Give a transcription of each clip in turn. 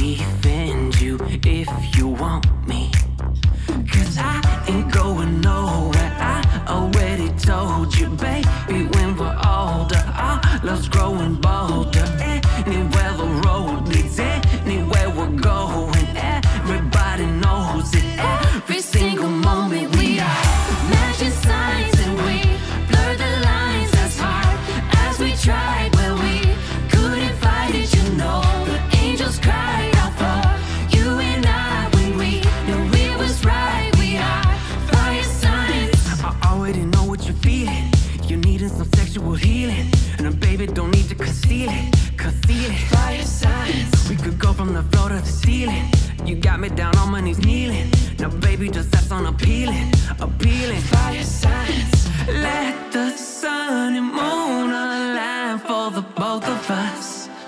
defend you if you want me. 'Cause I ain't going nowhere, I already told you, baby, when we're older, our love's growing bolder. Anywhere the road leads, anywhere we're going, everybody knows it. Every single moment we are matching signs, and we blur the lines as hard as we tried. Where we couldn't fight it, you know, the angels cried out for you and I when we knew it was right. We are fire signs. I already know what you're feeling. You're needing some sexual healing, and baby, don't need to conceal it, conceal it. Fire signs. We could go from the floor to the ceiling. You got me down on my knees kneeling. Now baby, just that's on appealing, appealing. Fire signs. Let the sun and moon align for the both of us.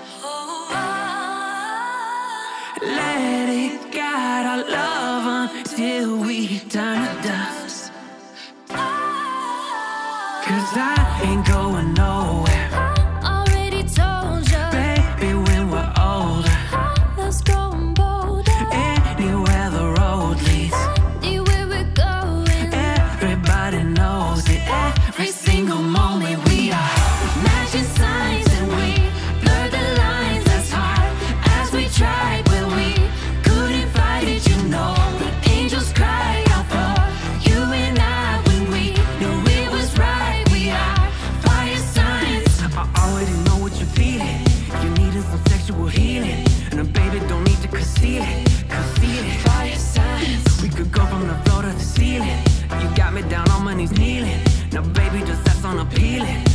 Let it guide our love until we turn to dust. 'Cause I ain't going nowhere. Already told you, Baby, when we're older, let's go bolder. anywhere the road leads, Anywhere we're going, everybody knows it. Every single moment we are matching signs, and we blur the lines as hard as we tried. Where we couldn't fight it, you know, the angels cried out for you and I when we knew it was right. We are fire signs. I already know what you're feeling. You're needing some sexual healing, and baby, don't need to conceal it, conceal it. Fire signs. We could go from the floor to the ceiling. You got me down on my knees kneeling. Now baby, just that's on appealing,